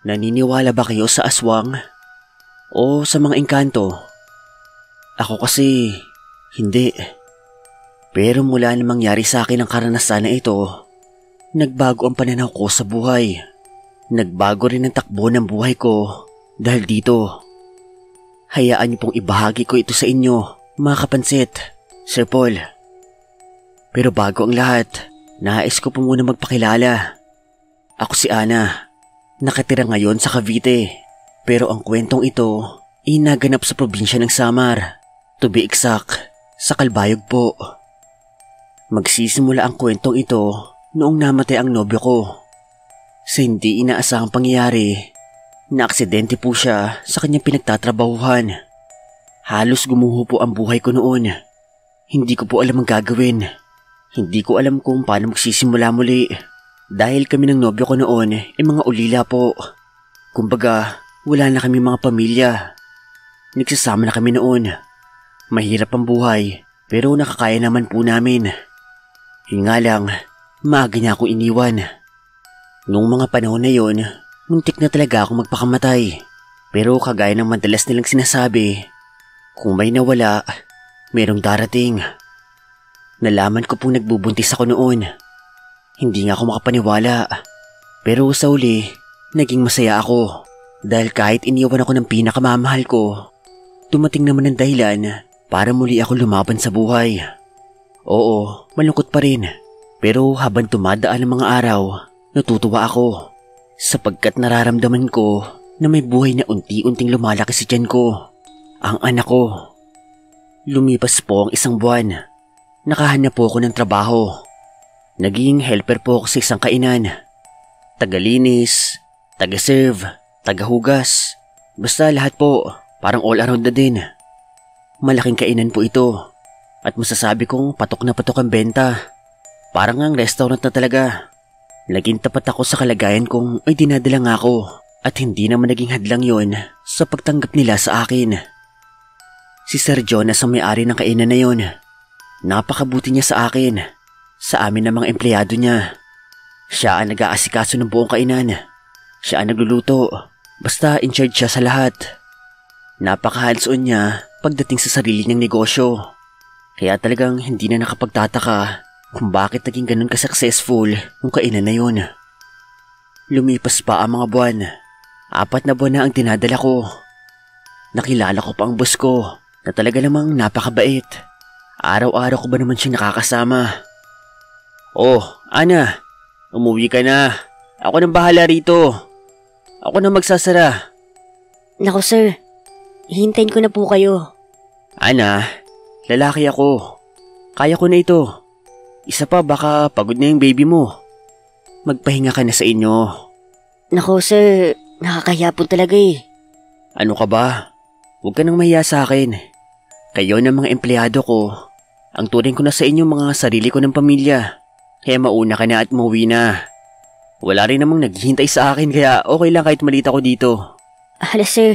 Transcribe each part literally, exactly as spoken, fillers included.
Naniniwala ba kayo sa aswang? O sa mga engkanto? Ako kasi, hindi. Pero mula na mangyari sa akin ang karanasan na ito, nagbago ang pananaw ko sa buhay. Nagbago rin ang takbo ng buhay ko dahil dito. Hayaan niyo pong ibahagi ko ito sa inyo, mga kapansit, Sir Paul. Pero bago ang lahat, nais ko po muna magpakilala. Ako si Ana. Nakatira ngayon sa Cavite, pero ang kwentong ito ay naganap sa probinsya ng Samar. To be exact, sa Calbayog po. Magsisimula ang kwentong ito noong namatay ang nobyo ko. Sa hindi inaasahang pangyayari, na-aksidente po siya sa kanyang pinagtatrabahuhan. Halos gumuho po ang buhay ko noon. Hindi ko po alam ang gagawin. Hindi ko alam kung paano magsisimula muli. Dahil kami ng nobyo ko noon ay mga ulila po. Kumbaga, wala na kami mga pamilya. Nagsasama na kami noon. Mahirap ang buhay, pero nakakaya naman po namin. Yun nga lang, maaga niya akong iniwan. Noong mga panahon na yon, muntik na talaga akong magpakamatay. Pero kagaya ng madalas nilang sinasabi, kung may nawala, merong darating. Nalaman ko pong nagbubuntis ako noon. Hindi nga ako makapaniwala. Pero sa uli, naging masaya ako. Dahil kahit iniwan ako ng pinakamamahal ko, dumating naman ang dahilan para muli ako lumaban sa buhay. Oo, malungkot pa rin. Pero habang tumadaan ang mga araw, natutuwa ako. Sapagkat nararamdaman ko na may buhay na unti-unting lumalaki sa tiyan ko. Ang anak ko. Lumipas po ang isang buwan. Nakahanap po ako ng trabaho. Naging helper po ako sa isang kainan. Tagalinis, taga-serve, tagahugas. Basta lahat po, parang all around na din. Malaking kainan po ito. At masasabi kong patok na patok ang benta. Parang ang restaurant na talaga. Naging tapat ako sa kalagayan kong ay dinadala nga ako. At hindi naman naging hadlang yon sa pagtanggap nila sa akin. Si Sir Jonas ang may-ari ng kainan na yon. Napakabuti niya sa akin. Sa amin ng mga empleyado niya. Siya ang nag-aasikaso ng buong kainan. Siya ang nagluluto. Basta in charge siya sa lahat. Napaka-hands-on niya pagdating sa sarili niyang negosyo. Kaya talagang hindi na nakapagtataka kung bakit naging ganun ka-successful yung kainan na yun. Lumipas pa ang mga buwan. Apat na buwan na ang dinadala ko. Nakilala ko pa ang boss ko na talaga namang napakabait. Araw-araw ko ba naman siya nakakasama. Oh, Ana, umuwi ka na. Ako nang bahala rito. Ako na magsasara. Naku sir, hihintayin ko na po kayo. Ana, lalaki ako. Kaya ko na ito. Isa pa, baka pagod na yung baby mo. Magpahinga ka na sa inyo. Naku sir, nakakahiya po talaga eh. Ano ka ba? Huwag ka nang mahiya sa akin. Kayo ng mga empleyado ko. Ang turing ko na sa inyo mga sarili ko ng pamilya. Kaya mauna ka na at mauwi na. Wala rin namang naghihintay sa akin kaya okay lang kahit malita ko dito. Hala sir,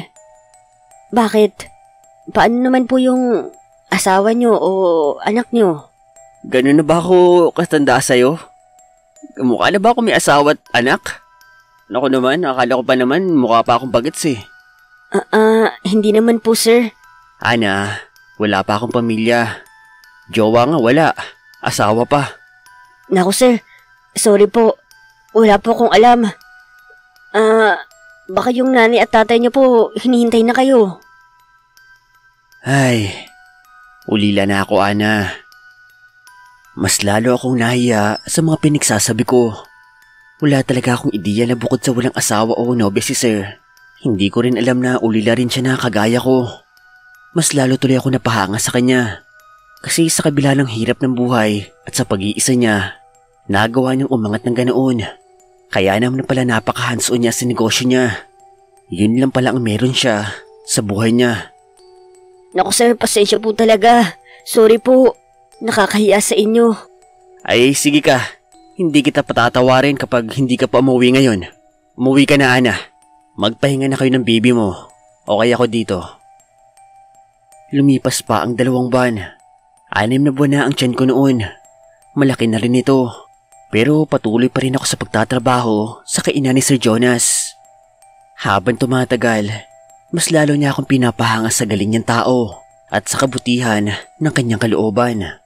bakit? Paano naman po yung asawa nyo o anak nyo? Ganun na ba ako katanda sa'yo? Mukha na ba ako may asawa at anak? Naku naman, akala ko pa naman mukha pa akong bagets eh. Ah, uh, uh, hindi naman po sir. Ana, wala pa akong pamilya. Jowa nga wala, asawa pa. Naku sir, sorry po. Wala po akong alam. Ah, uh, baka yung nanay at tatay niyo po hinihintay na kayo. Ay, ulila na ako, Ana. Mas lalo akong nahiya sa mga pinagsasabi ko. Wala talaga akong ideya na bukod sa walang asawa o nobya si sir. Hindi ko rin alam na ulila rin siya na kagaya ko. Mas lalo tuloy ako napahanga sa kanya. Kasi sa kabila ng hirap ng buhay at sa pag-iisa niya, nagawa niyang umangat ng ganoon. Kaya naman pala napaka-hands-on niya sa negosyo niya. Yun lang pala ang meron siya sa buhay niya. Naku sir, pasensya po talaga. Sorry po, nakakahiya sa inyo. Ay sige ka, hindi kita patatawarin kapag hindi ka pa umuwi ngayon. Umuwi ka na, Ana. Magpahinga na kayo ng baby mo. Okay ako dito. Lumipas pa ang dalawang buwan. Anim na buwan na ang tiyan ko noon. Malaki na rin ito. Pero patuloy pa rin ako sa pagtatrabaho sa kainan ni Sir Jonas. Habang tumatagal, mas lalo niya akong pinapahanga sa galing niyang tao at sa kabutihan ng kanyang kalooban.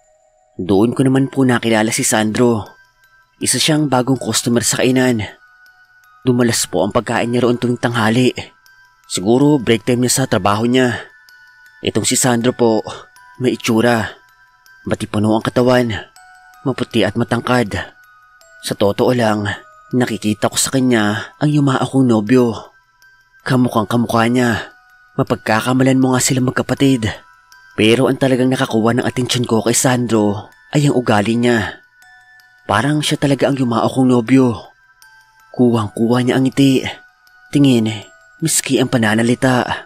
Doon ko naman po nakilala si Sandro. Isa siyang bagong customer sa kainan. Dumalas po ang pagkain niya roon tuwing tanghali. Siguro break time niya sa trabaho niya. Itong si Sandro po, may itsura. Matipuno ang katawan, maputi at matangkad. Sa totoo lang, nakikita ko sa kanya ang yumao kong nobyo. Kamukhang kamukha niya. Mapagkakamalan mo nga sila magkapatid. Pero ang talagang nakakuha ng atensyon ko kay Sandro ay ang ugali niya. Parang siya talaga ang yumao kong nobyo. Kuwang-kuha niya ang ngiti, tingin, miski ang pananalita.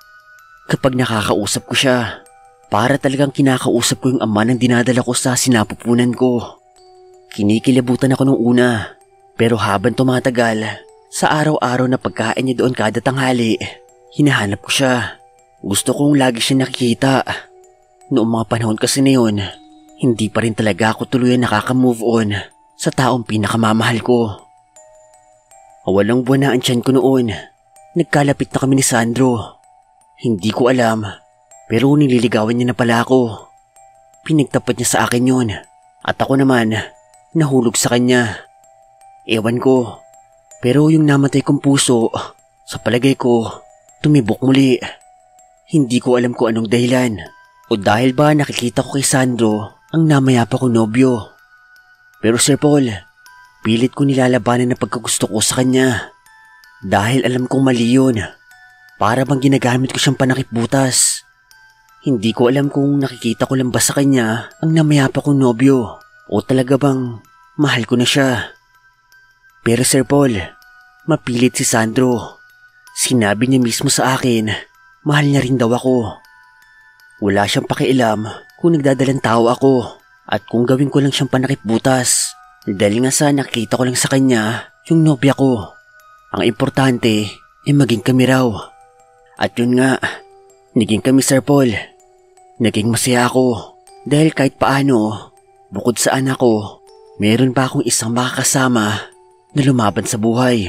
Kapag nakakausap ko siya, para talagang kinakausap ko yung ama ng dinadala ko sa sinapupunan ko. Kinikilabutan ako nung una, pero habang tumatagal, sa araw-araw na pagkain niya doon kada tanghali, hinahanap ko siya. Gusto kong lagi siya nakikita. Noong mga panahon kasi na yun, hindi pa rin talaga ako tuluyan nakaka-move on sa taong pinakamamahal ko. Walang buwan na ang tiyan ko noon. Nagkalapit na kami ni Sandro. Hindi ko alam, pero nililigawan niya na pala ako. Pinagtapat niya sa akin yun, at ako naman, nahulog sa kanya. Ewan ko, pero yung namatay kong puso, sa palagay ko, tumibok muli. Hindi ko alam kung anong dahilan, o dahil ba nakikita ko kay Sandro ang namayapa kong nobyo. Pero Sir Paul, pilit ko nilalabanan ang pagkagusto ko sa kanya. Dahil alam kong mali yun. Para bang ginagamit ko siyang panakip butas. Hindi ko alam kung nakikita ko lang ba sa kanya ang namayapa kong nobyo, o talaga bang mahal ko na siya. Pero Sir Paul, mapilit si Sandro. Sinabi niya mismo sa akin, mahal niya rin daw ako. Wala siyang pakialam kung nagdadalang tao ako at kung gawin ko lang siyang panakip butas. Dahil nga sa nakita ko lang sa kanya yung nobya ko. Ang importante ay maging kami raw. At yun nga, naging kami Sir Paul. Naging masaya ako dahil kahit paano, bukod sa anak ko, meron pa akong isang makakasama na lumaban sa buhay.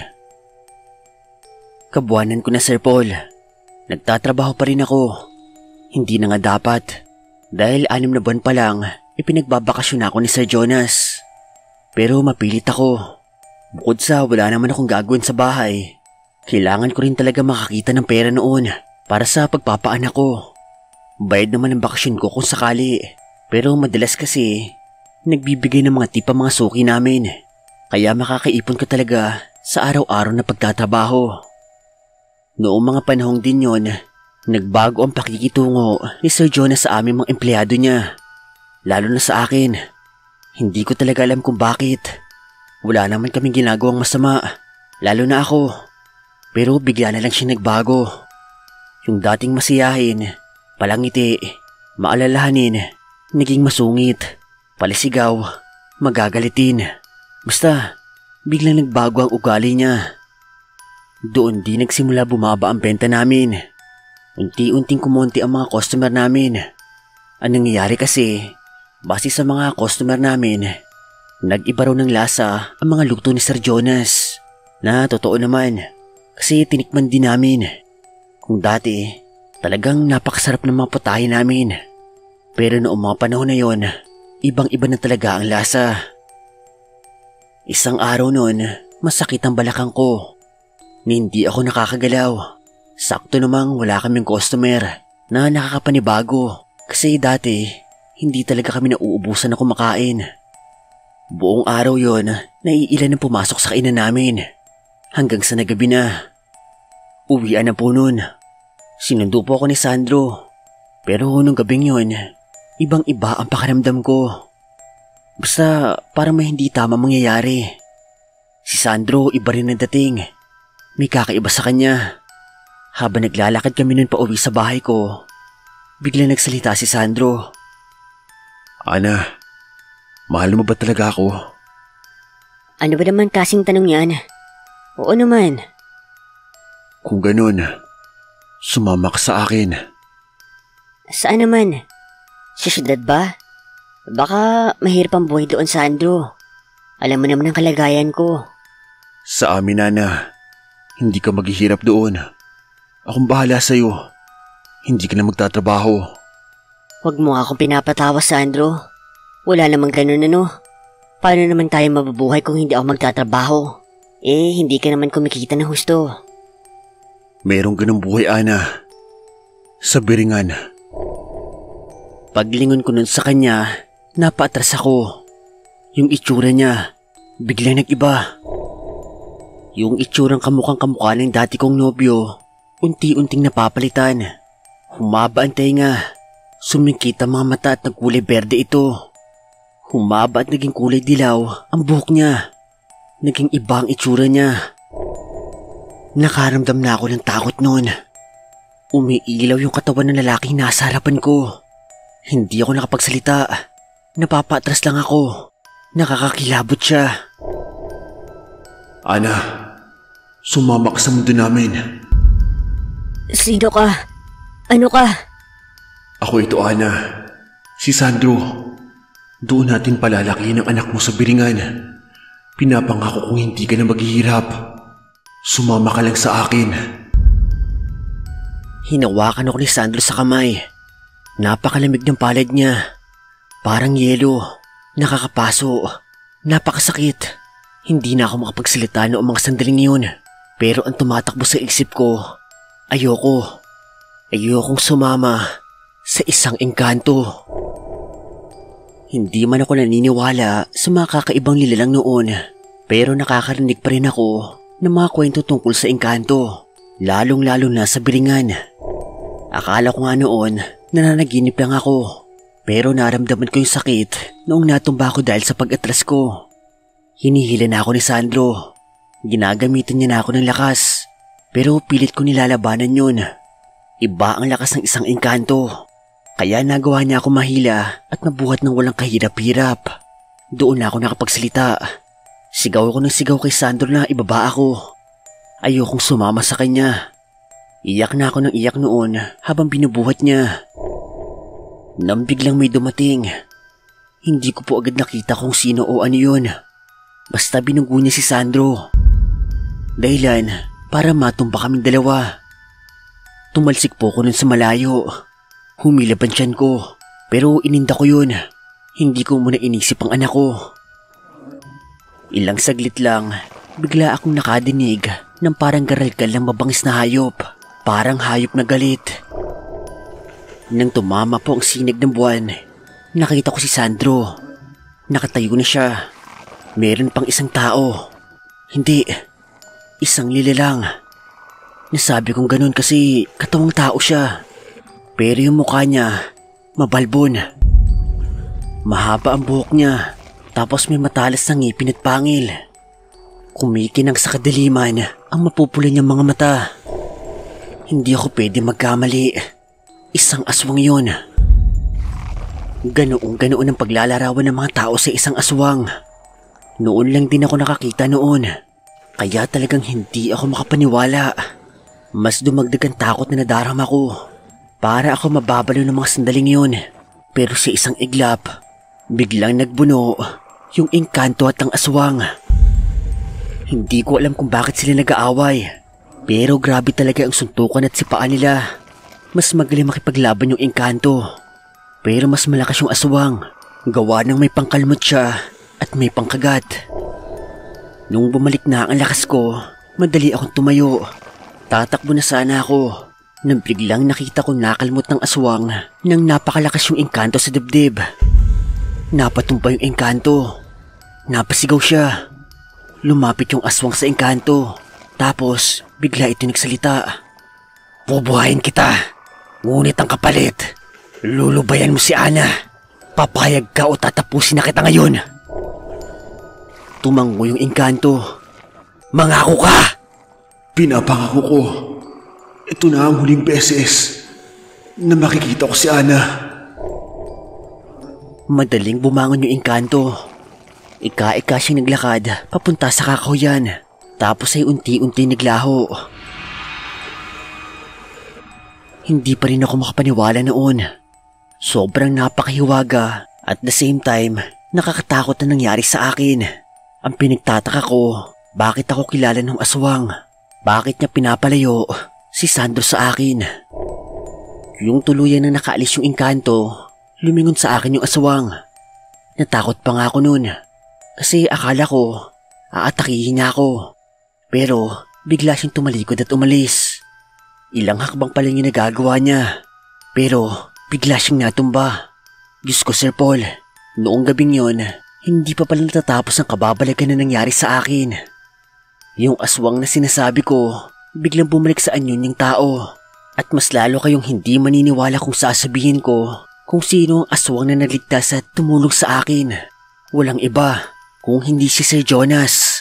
Kabuanan ko na Sir Paul. Nagtatrabaho pa rin ako. Hindi na nga dapat. Dahil anim na buwan pa lang, ipinagbabakasyon ako ni Sir Jonas. Pero mapilit ako. Bukod sa wala naman akong gagawin sa bahay, kailangan ko rin talaga makakita ng pera noon para sa pagpapaanak ko. Bayad naman ang bakasyon ko kung sakali. Pero madalas kasi, nagbibigay ng mga tip ang mga suki namin. Kaya makakaipon ko talaga sa araw-araw na pagtatrabaho. Noong mga panahong din yon, nagbago ang pakikitungo ni Sir Jonas sa aming mga empleyado niya. Lalo na sa akin. Hindi ko talaga alam kung bakit. Wala naman kaming ginagawang masama, lalo na ako. Pero bigla na lang siya nagbago. Yung dating masiyahin, palangiti, maalalahanin, naging masungit, palisigaw, magagalitin. Basta, biglang nagbago ang ugali niya. Doon di nagsimula bumaba ang benta namin. Unti-unting kumonti ang mga customer namin. Ang nangyayari kasi, base sa mga customer namin, nag-iba raw ng lasa ang mga luto ni Sir Jonas. Na totoo naman, kasi tinikman din namin. Kung dati, talagang napakasarap ng mga putahe namin. Pero noong mga panahon na yon, ibang-iba na talaga ang lasa. Isang araw noon, masakit ang balakang ko. Hindi ako nakakagalaw. Sakto namang wala kaming customer na nakakapanibago. Kasi dati, hindi talaga kami nauubusan na kumakain. Buong araw yon, naiilan ang pumasok sa kainan namin. Hanggang sa nagabi na. Uwian na po nun. Sinundo po ako ni Sandro. Pero nung gabing yon, ibang-iba ang pakiramdam ko. Basta parang may hindi tama mangyayari. Si Sandro iba rin ang dating. May kakaiba sa kanya. Habang naglalakad kami nun pa uwi sa bahay ko, bigla nagsalita si Sandro. Ana, mahal mo ba talaga ako? Ano ba naman kasing tanong yan? Oo naman. Kung ganun, sumama ka sa akin. Saan naman? Sa syudad ba? Baka mahirap ang buhay doon, Sandro. Alam mo naman ang kalagayan ko. Sa amin, Ana. Hindi ka maghihirap doon. Akong bahala sa'yo. Hindi ka na magtatrabaho. Huwag mo akong pinapatawa, Sandro. Wala namang ganun ano. Paano naman tayo mabubuhay kung hindi ako magtatrabaho? Eh, hindi ka naman kumikita ng husto. Merong ganung buhay, Ana. Sa Biringan. Paglingon ko nun sa kanya, napaatras ako. Yung itsura niya, biglang nag-iba. Yung itsurang kamukhang kamukha ng dati kong nobyo, unti-unting napapalitan. Humaba ang tenga, sumingkit ang mga mata at nagkulay berde ito. Humaba at naging kulay dilaw ang buhok niya. Naging iba ang itsura niya. Nakaramdam na ako ng takot noon. Umiilaw yung katawan ng lalaking nasa harapan ko. Hindi ako nakapagsalita. Napapatras lang ako. Nakakakilabot siya. Ana, sumama ka sa mundo namin. Sino ka? Ano ka? Ako ito, Ana. Si Sandro. Doon natin palalakihin ang anak mo sa Biringan. Pinapangako kung hindi ka na maghihirap. Sumama ka lang sa akin. Hinawakan ako ni Sandro sa kamay. Napakalamig ng palad niya. Parang yelo. Nakakapaso. Napakasakit. Hindi na ako makapagsalita noong mga sandaling yun. Pero ang tumatakbo sa isip ko, ayoko. Ayokong sumama sa isang engkanto. Hindi man ako naniniwala sa mga kakaibang nilalang noon. Pero nakakarinig pa rin ako ng mga kwento tungkol sa engkanto. Lalong-lalo na sa Biringan. Akala ko nga noon nananaginip lang ako. Pero naramdaman ko yung sakit noong natumba ko dahil sa pag-atras ko. Hinihila na ako ni Sandro. Ginagamitan niya na ako ng lakas. Pero pilit ko nilalabanan yun. Iba ang lakas ng isang engkanto. Kaya nagawa niya ako mahila at mabuhat ng walang kahirap-hirap. Doon na ako nakapagsalita. Sigaw ako ng sigaw kay Sandro na ibaba ako. Ayokong sumama sa kanya. Iyak na ako ng iyak noon habang binubuhat niya. Nang biglang may dumating. Hindi ko po agad nakita kung sino o ano yun. Basta binunggo niya si Sandro. Dahilan para matumba kaming dalawa. Tumalsik po ko nun sa malayo. Humilab ang tiyan ko. Pero ininda ko yun. Hindi ko muna inisip ang anak ko. Ilang saglit lang, bigla akong nakadinig ng parang garalgal ng mabangis na hayop. Parang hayop na galit. Nang tumama po ang sinig ng buwan, nakita ko si Sandro. Nakatayo na siya. Meron pang isang tao. Hindi, isang lilalang. Nasabi kong ganun kasi katawang tao siya. Pero yung mukha niya, mabalbon. Mahaba ang buhok niya, tapos may matalas na ngipin at pangil. Kumikinang sa kadiliman ang mapupula niyang mga mata. Hindi ako pwede magkamali. Isang aswang yun. Ganoong ganoon ang paglalarawan ng mga tao sa isang aswang. Noon lang din ako nakakita noon. Kaya talagang hindi ako makapaniwala. Mas dumagdag ang takot na nadarama ko. Para ako mababalo ng mga sandaling yun. Pero sa isang iglap, biglang nagbuno yung engkanto at ang aswang. Hindi ko alam kung bakit sila nag-aaway. Pero grabe talaga ang suntukan at sipaan nila. Mas magaling makipaglaban yung engkanto. Pero mas malakas yung aswang. Gawa ng may pangkalmot siya at may pangkagat. Nung bumalik na ang lakas ko, madali akong tumayo. Tatakbo na sana ako. Nang biglang nakita kong nakalmot ng aswang nang napakalakas yung engkanto sa dibdib. Napatumpa yung engkanto. Napasigaw siya. Lumapit yung aswang sa engkanto. Tapos bigla ito nagsalita. Bubuhayin kita. Ngunit ang kapalit, lulubayan mo si Ana. Papayag ka o tatapusin na kita ngayon. Tumango yung engkanto. Mangako ka! Pinapangako ko. Ito na ang huling beses na makikita ko si Ana. Madaling bumangon yung engkanto. Ika-ika siyang naglakad papunta sa kakahuyan. Tapos ay unti-unti naglaho. Hindi pa rin ako makapaniwala noon. Sobrang napakahiwaga at the same time nakakatakot na nangyari sa akin. Ang pinagtataka ko, bakit ako kilala ng aswang? Bakit niya pinapalayo si Sandro sa akin? Yung tuluyan na nakaalis yung engkanto, lumingon sa akin yung aswang. Natakot pa nga ako nun kasi akala ko aatakihin niya ako. Pero bigla siyang tumalikod at umalis. Ilang hakbang pa lang yung nagagawa niya pero bigla siyang natumba. Diyos ko, Sir Paul, noong gabing yon, hindi pa pala natatapos ang kababalagan na nangyari sa akin. Yung aswang na sinasabi ko, biglang bumalik sa anyo niyang tao. At mas lalo kayong hindi maniniwala kung sasabihin ko kung sino ang aswang na nagligtas at tumulong sa akin. Walang iba kung hindi si Sir Jonas.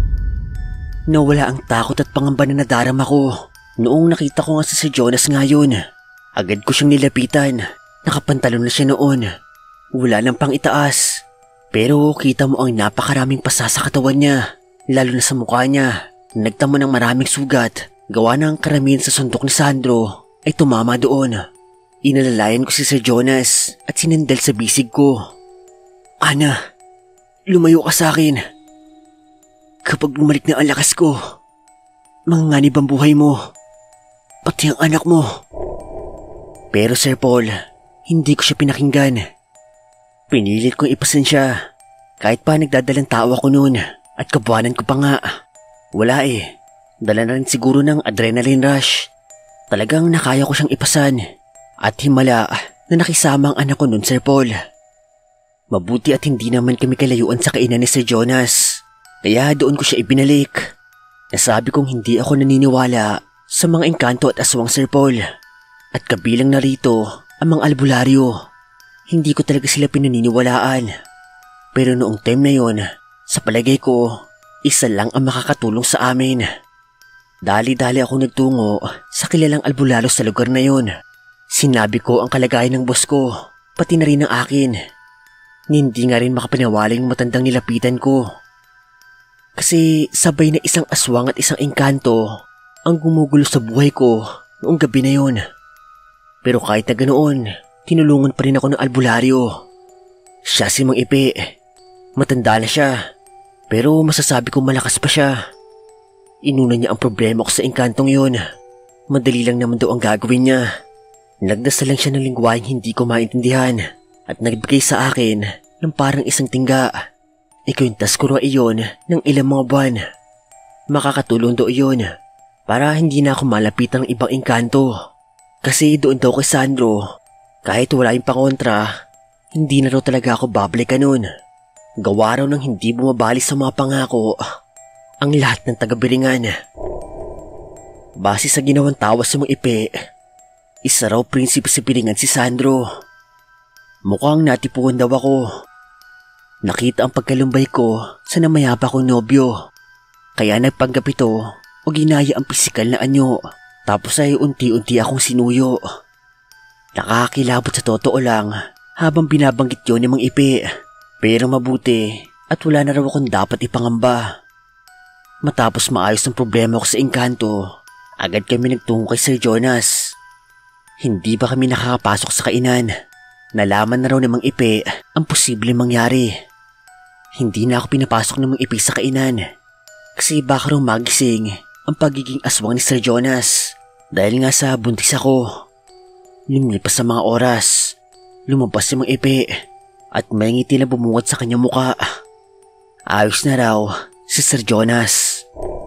Nawala ang takot at pangamba na nadarama ko noong nakita ko nga si Sir Jonas ngayon. Agad ko siyang nilapitan. Nakapantalon na siya noon. Wala nang pang itaas. Pero kita mo ang napakaraming pasa sa katawan niya, lalo na sa mukha niya. Nagtamo ng maraming sugat. Gawa ng karamihan sa sundok ni Sandro ay tumama doon. Inalalayan ko si Sir Jonas at sinandal sa bisig ko. Ana, lumayo ka sa akin. Kapag bumalik na ang lakas ko, manganganib ang buhay mo, pati ang anak mo. Pero Sir Paul, hindi ko siya pinakinggan. Pinilit kong ipasan siya. Kahit pa nagdadalang tao ako noon at kabuanan ko pa nga. Wala eh. Dala na rin siguro ng adrenaline rush. Talagang nakaya ko siyang ipasan. At himala na nakisama ang anak ko noon, Sir Paul. Mabuti at hindi naman kami kalayuan sa kainan ni Sir Jonas. Kaya doon ko siya ibinalik. Nasabi kong hindi ako naniniwala sa mga engkanto at aswang, Sir Paul. At kabilang na rito ang mga albularyo. Hindi ko talaga sila pinaniniwalaan. Pero noong time na yon, sa palagay ko, isa lang ang makakatulong sa amin. Dali-dali ako nagtungo sa kilalang albularyo sa lugar na yon. Sinabi ko ang kalagayan ng boss ko, pati na rin ang akin. Hindi nga rin makapaniwala yung matandang nilapitan ko. Kasi sabay na isang aswang at isang engkanto ang gumugulo sa buhay ko noong gabi na yon. Pero kahit na ganoon, tinulungan pa rin ako ng albularyo. Siya si Mang Ipe. Matanda na siya, pero masasabi kong malakas pa siya. Inuna niya ang problema ko sa engkantong yon. Madali lang naman daw ang gagawin niya. Nagdasal lang siya ng lingwaheng hindi ko maintindihan at nagbigay sa akin ng parang isang tingga. Ikwintas ko raw iyon ng ilang mga buwan. Makakatulong daw iyon para hindi na ako malapitan ng ibang engkanto. Kasi doon daw kay Sandro, kahit wala yung pangontra, hindi na raw talaga ako babalikan nun. Gawa raw ng hindi bumabali sa mga pangako ang lahat ng taga-Biringan. Base sa ginawang tawas sa mga ipe, isa raw prinsipe sa Biringan si Sandro. Mukhang natipuan daw ako. Nakita ang pagkalumbay ko sa namayapa kong nobyo. Kaya nagpanggap ito o ginaya ang pisikal na anyo. Tapos ay unti-unti akong sinuyo. Nakakakilabot sa totoo lang habang binabanggit yun ni Mang Ipe. Pero mabuti at wala na raw akong dapat ipangamba. Matapos maayos ang problema ko sa engkanto, agad kami nagtungo kay Sir Jonas. Hindi pa kami nakakapasok sa kainan. Nalaman na raw ni Mang Ipe ang posible mangyari. Hindi na ako pinapasok ng Mang Ipe sa kainan kasi baka raw magising ang pagiging aswang ni Sir Jonas. Dahil nga sa buntis ako. Lumipas sa mga oras, lumabas si Mang Ipe at may ngiti na bumungad sa kanyang muka. Ayos na raw si Sir Jonas.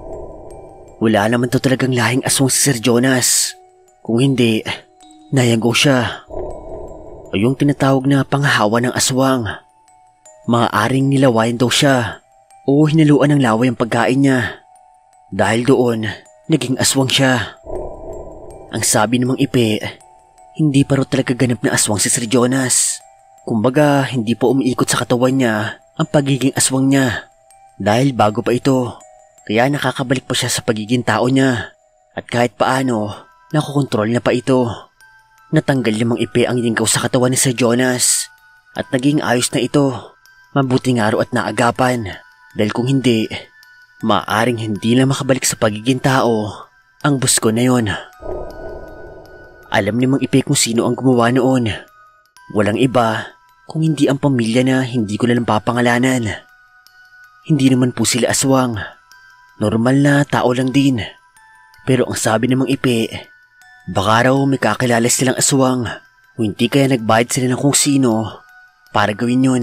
Wala naman to talagang lahing aswang si Sir Jonas. Kung hindi, nayago siya. O yung tinatawag na panghahawa ng aswang. Maaaring nilawayan daw siya o hinaluan ng laway ang pagkain niya. Dahil doon, naging aswang siya. Ang sabi ng Mang Ipe, hindi pa raw talaga ganap na aswang si Sir Jonas. Kumbaga, hindi pa umiikot sa katawan niya ang pagiging aswang niya. Dahil bago pa ito, kaya nakakabalik pa siya sa pagiging tao niya. At kahit paano, nakokontrol na pa ito. Natanggal ni Mang Ipe ang lingkaw sa katawan ni Sir Jonas. At naging ayos na ito. Mabuti nga raw at naagapan. Dahil kung hindi, maaaring hindi na makabalik sa pagiging tao ang boss ko na yon. Alam ni Mang Ipe kung sino ang gumawa noon. Walang iba kung hindi ang pamilya na hindi ko nalang papangalanan. Hindi naman po sila aswang. Normal na tao lang din. Pero ang sabi ng mga ipi, baka raw may kakilala silang aswang o hindi kaya nagbayad sila ng kung sino para gawin yun.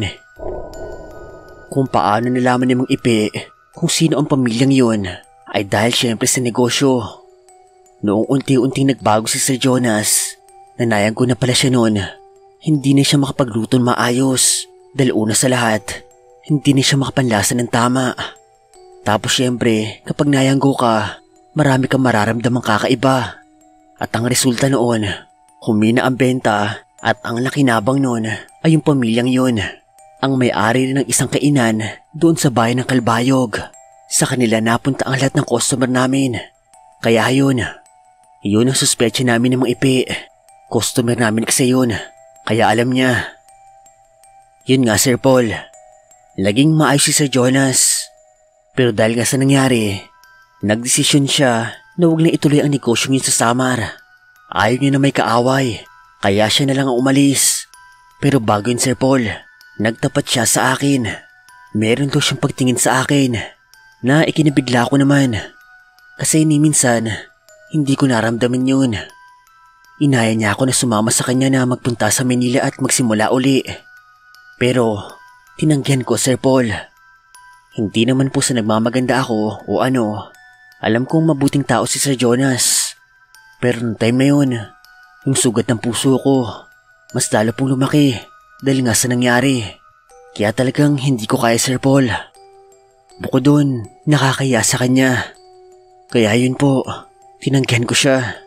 Kung paano nalaman ng mga ipi kung sino ang pamilyang yun ay dahil syempre sa negosyo. Noong unti-unting nagbago si Sir Jonas, nanayang ko na pala siya noon. Hindi na siya makapagluto ng maayos dahil una sa lahat, hindi na siya makapanlasa ng tama. Tapos syempre, kapag nayanggo ka, marami kang mararamdamang kakaiba. At ang resulta noon, humina ang benta at ang nakinabang noon ay yung pamilyang yun. Ang may-ari rin ng isang kainan doon sa bayan ng Calbayog. Sa kanila napunta ang lahat ng customer namin. Kaya yun, yun ang suspecha namin ng mga ipi. Customer namin kasi yun, kaya alam niya. Yun nga Sir Paul, laging maayos si Sir Jonas. Pero dahil nga sa nangyari, nagdesisyon siya na huwag na ituloy ang negosyong yun sa Samar. Ayaw niya na may kaaway, kaya siya na lang ang umalis. Pero bago yun Sir Paul, nagtapat siya sa akin. Meron daw siyang pagtingin sa akin na ikinabigla ko naman. Kasi ni minsan, hindi ko naramdaman yun. Inaya niya ako na sumama sa kanya na magpunta sa Manila at magsimula uli. Pero tinanggihan ko Sir Paul. Hindi naman po sa nagmamaganda ako o ano. Alam kong mabuting tao si Sir Jonas. Pero noong time na yun, yung sugat ng puso ko, mas lalo pong lumaki dahil nga sa nangyari. Kaya talagang hindi ko kaya Sir Paul. Bukod dun, nakakaya sa kanya. Kaya yun po, tinanggihan ko siya.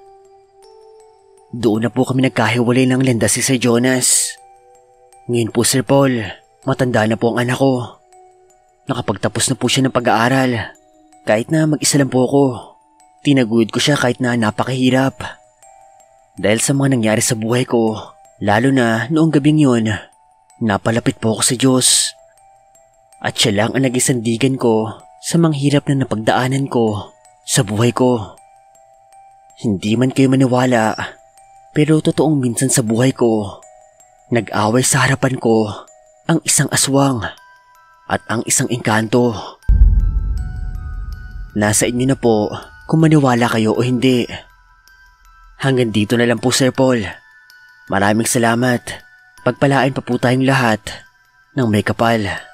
Doon na po kami nagkahiwalay ng landas si Sir Jonas. Ngayon po Sir Paul, matanda na po ang anak ko. Nakapagtapos na po siya ng pag-aaral. Kahit na mag-isa lang po ako, tinaguyod ko siya kahit na napakahirap. Dahil sa mga nangyari sa buhay ko, lalo na noong gabing yun, napalapit po ako sa Diyos. At siya lang ang naging sandigan ko sa mga hirap na napagdaanan ko sa buhay ko. Hindi man kayo maniwala, pero totoong minsan sa buhay ko, nag-away sa harapan ko ang isang aswang at ang isang engkanto. Nasa inyo na po kung maniwala kayo o hindi. Hanggang dito na lang po Sir Paul. Maraming salamat. Pagpalain pa po tayong lahat ng may kapal.